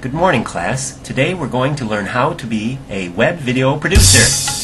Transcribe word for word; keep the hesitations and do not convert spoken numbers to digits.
Good morning, class. Today we're going to learn how to be a web video producer.